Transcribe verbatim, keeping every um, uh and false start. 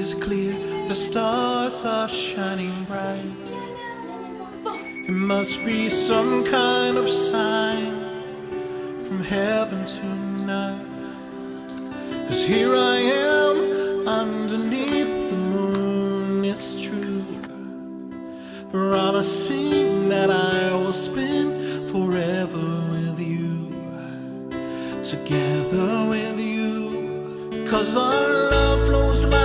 is clear, the stars are shining bright. It must be some kind of sign from heaven tonight. 'Cause here I am underneath the moon, it's true, promising that I will spend forever with you, together with you. 'Cause our love flows like